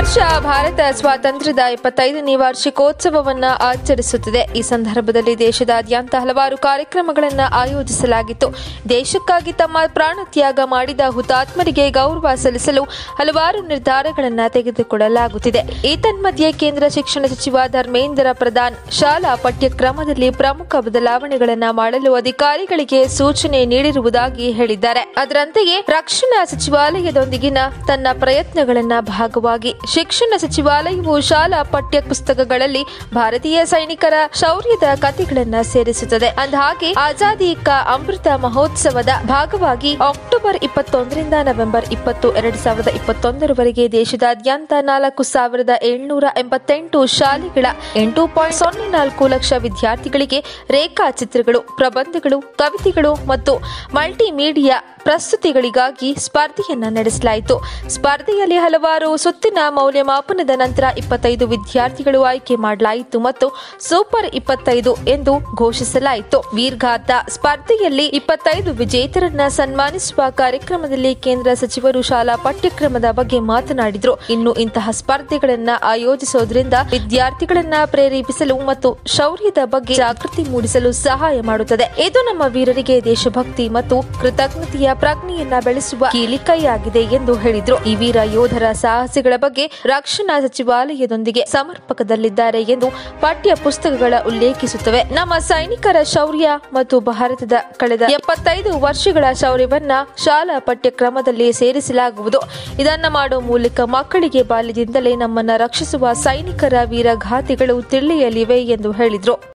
ವರ್ಷ ಭಾರತ ಸ್ವಾತಂತ್ರ್ಯದ 75ನೇ ವಾರ್ಷಿಕೋತ್ಸವವನ್ನು ಆಚರಿಸುತ್ತಿದೆ. ಈ ಸಂದರ್ಭದಲ್ಲಿ ದೇಶದಾದ್ಯಂತ ಹಲವಾರು ಕಾರ್ಯಕ್ರಮಗಳನ್ನು ಆಯೋಜಿಸಲಾಗಿತ್ತು. ದೇಶಕ್ಕಾಗಿ ತಮ್ಮ ಪ್ರಾಣತ್ಯಾಗ ಮಾಡಿದ ಹುತಾತ್ಮರಿಗೆ ಗೌರವ ಸಲ್ಲಿಸಲು ಹಲವಾರು ನಿರ್ಧಾರಗಳನ್ನು ತೆಗೆದುಕೊಳ್ಳಲಾಗುತ್ತಿದೆ. ಏತನ್ಮಧ್ಯೆ ಕೇಂದ್ರ ಶಿಕ್ಷಣ ಸಚಿವ ಧರ್ಮೇಂದ್ರ ಪ್ರಧಾನ್ ಶಾಲಾ ಪಠ್ಯಕ್ರಮದಲ್ಲಿ ಪ್ರಮುಖ ಬದಲಾವಣೆಗಳನ್ನು ಮಾಡಲು ಅಧಿಕಾರಿಗಳಿಗೆ ಸೂಚನೆ ನೀಡಿರುವುದಾಗಿ ಹೇಳಿದ್ದಾರೆ. ಅದರಂತೆಯೇ ರಕ್ಷಣಾ ಸಚಿವಾಲಯದೊಂದಿಗಿನ ತನ್ನ ಪ್ರಯತ್ನಗಳ ಭಾಗವಾಗಿ ಶಿಕ್ಷಣ ಸಚಿವಾಲಯವು ಶಾಲಾ ಪಠ್ಯ ಪುಸ್ತಕಗಳಲ್ಲಿ ಭಾರತೀಯ ಸೈನಿಕರ ಶೌರ್ಯದ ಕಥೆಗಳನ್ನು ಸೇರಿಸುತ್ತದೆ. ಅಂದಹಾಗೆ ಆಜಾದಿ ಕಾ ಅಮೃತ ಮಹೋತ್ಸವದ ಭಾಗವಾಗಿ ಅಕ್ಟೋಬರ್ 21ರಿಂದ ನವೆಂಬರ್ 20, 2021 ದೇಶದಾದ್ಯಂತ 4788 ಶಾಲೆಗಳ 8.04 ಲಕ್ಷ ವಿದ್ಯಾರ್ಥಿಗಳಿಗೆ ರೇಖಾಚಿತ್ರಗಳು, ಪ್ರಬಂಧಗಳು, ಕವಿತೆಗಳು ಮತ್ತು ಮಲ್ಟಿಮೀಡಿಯಾ ಪ್ರಸ್ತುತಿಗಳಿಗಾಗಿ ಸ್ಪರ್ಧೆಯನ್ನ ನಡೆಸಲಾಯಿತು. ಸ್ಪರ್ಧೆಯಲ್ಲಿ ಹಲವಾರು ಸುತ್ತಿನ ಮೌಲ್ಯಮಾಪನದ ನಂತರ 25 ವಿದ್ಯಾರ್ಥಿಗಳು ಆಯ್ಕೆ ಮಾಡಲಾಯಿತು ಮತ್ತು ಸೂಪರ್ 25 ಎಂದು ಘೋಷಿಸಲಾಯಿತು. ವೀರ್ಗಾಥ ಸ್ಪರ್ಧೆಯಲ್ಲಿ 25 ವಿಜೇತರನ್ನ ಸನ್ಮಾನಿಸುವ ಕಾರ್ಯಕ್ರಮದಲ್ಲಿ ಕೇಂದ್ರ ಸಚಿವರು ಶಾಲಾ ಪಠ್ಯಕ್ರಮದ ಬಗ್ಗೆ ಮಾತನಾಡಿದರು. ಇನ್ನು ಇಂತಹ ಸ್ಪರ್ಧೆಗಳನ್ನ ಆಯೋಜಿಸುವುದರಿಂದ ವಿದ್ಯಾರ್ಥಿಗಳನ್ನ ಪ್ರೇರೇಪಿಸಲು ಮತ್ತು ಶೌರ್ಯದ ಬಗ್ಗೆ ಜಾಗೃತಿ ಮೂಡಿಸಲು ಸಹಾಯ ಮಾಡುತ್ತದೆ. ಇದು ನಮ್ಮ ವೀರರಿಗೆ ದೇಶಭಕ್ತಿ ಮತ್ತು ಕೃತಜ್ಞತೆಯ ಪ್ರಜ್ಞೆಯನ್ನ ಬೆಳೆಸುವ ಕೀಲಿಕೈಯಾಗಿದೆ ಎಂದು ಹೇಳಿದರು. ಈ ವೀರ ಯೋಧರ ಸಾಹಸಗಳ ಬಗ್ಗೆ ರಕ್ಷಣಾ ಸಚಿವಾಲಯದೊಂದಿಗೆ ಸಮರ್ಪಕದಲ್ಲಿದ್ದಾರೆ ಎಂದು ಪಠ್ಯ ಪುಸ್ತಕಗಳ ಉಲ್ಲೇಖಿಸುತ್ತವೆ. ನಮ್ಮ ಸೈನಿಕರ ಶೌರ್ಯ ಮತ್ತು ಭಾರತದ ಕಳೆದ 75 ವರ್ಷಗಳ ಶೌರ್ಯವನ್ನ ಶಾಲಾ ಪಠ್ಯಕ್ರಮದಲ್ಲಿ ಸೇರಿಸಲಾಗುವುದು. ಇದನ್ನ ಮಾಡುವ ಮೂಲಕ ಮಕ್ಕಳಿಗೆ ಬಾಲ್ಯದಿಂದಲೇ ನಮ್ಮನ್ನ ರಕ್ಷಿಸುವ ಸೈನಿಕರ ವೀರಗಾಥೆಗಳು ತಿಳಿಯಲಿವೆ ಎಂದು ಹೇಳಿದರು.